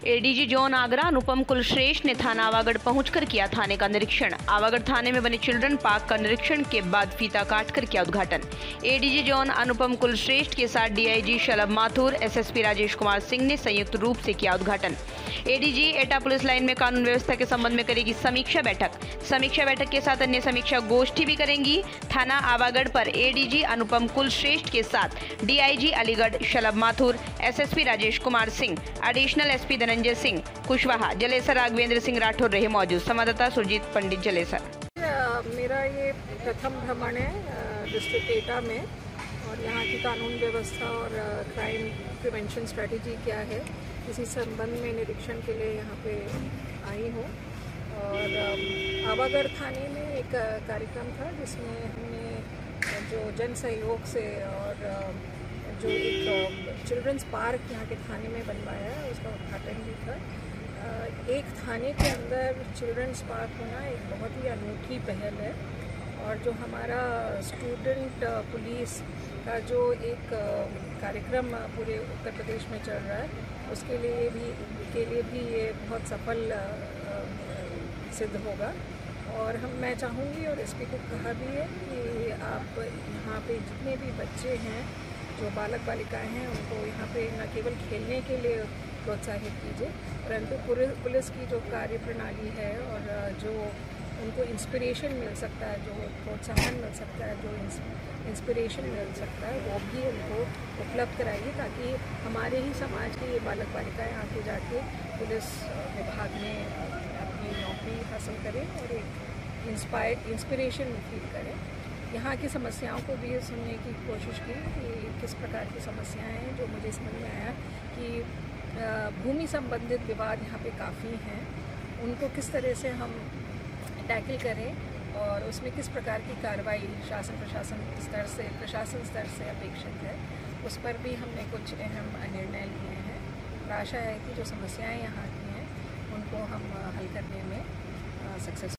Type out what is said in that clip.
ADG zone Agra Anupam Kulshreshtha ने थाना आवागढ़ पहुंचकर किया थाने का निरीक्षण। आवागढ़ थाने में बने चिल्ड्रन पार्क का निरीक्षण के बाद फीता काटकर किया उद्घाटन। एडीजी जोन अनुपम कुलश्रेष्ठ के साथ डीआईजी शलभ माथुर, एसएसपी राजेश कुमार सिंह ने संयुक्त रूप से किया उद्घाटन। एडीजी एटा पुलिस लाइन में कानून व्यवस्था के संबंध में करेगी समीक्षा बैठक के साथ अन्य समीक्षा गोष्ठी भी करेंगी। थाना आवागढ़ पर एडीजी अनुपम कुलश्रेष्ठ के साथ DIG Aligarh Shalabh Mathur, SSP Rajesh Kumar Singh, additional SP Dhananjay Singh Kushwaha, Jalesar Raghavendra Singh Rathore रहे मौजूद। संवाददाता सुरजीत पंडित, जलेसर। मेरा ये प्रथम भ्रमण है डिस्ट्रिक्ट एटा में, और यहाँ की कानून व्यवस्था और क्राइम प्रिवेंशन स्ट्रेटजी क्या है, इसी संबंध में निरीक्षण के लिए यहाँ पे आई हूँ। और आवागढ़ थाने में एक कार्यक्रम था जिसमें हमने जो जन सहयोग से और जो एक चिल्ड्रंस पार्क यहाँ के थाने में बनवाया है उसका उद्घाटन भी था। एक थाने के अंदर चिल्ड्रंस पार्क होना एक बहुत ही अनूठी पहल है, और जो हमारा स्टूडेंट पुलिस का जो एक कार्यक्रम पूरे उत्तर प्रदेश में चल रहा है उसके लिए भी ये बहुत सफल सिद्ध होगा। और मैं चाहूँगी और एसपी को कहा भी है कि आप यहाँ पे जितने भी बच्चे हैं, जो बालक बालिकाएं हैं, उनको यहाँ पे न केवल खेलने के लिए प्रोत्साहित कीजिए, परंतु पुलिस की जो कार्य प्रणाली है और जो उनको इंस्पिरेशन मिल सकता है, जो प्रोत्साहन मिल सकता है, जो इंस्पिरेशन मिल सकता है, वो भी उनको उपलब्ध कराइए, ताकि हमारे ही समाज के ये बालक बालिकाएं आगे जाके पुलिस विभाग में अपनी नौकरी हासिल करें और एक इंस्पिरेशन फील करें। यहाँ की समस्याओं को भी सुनने की कोशिश की कि किस प्रकार की समस्याएं हैं। जो मुझे समझ में आया कि भूमि संबंधित विवाद यहाँ पे काफ़ी हैं, उनको किस तरह से हम टैकल करें और उसमें किस प्रकार की कार्रवाई प्रशासन स्तर से अपेक्षित है, उस पर भी हमने कुछ अहम निर्णय लिए हैं। और आशा है कि जो समस्याएं यहाँ की हैं उनको हम हल करने में सक्सेस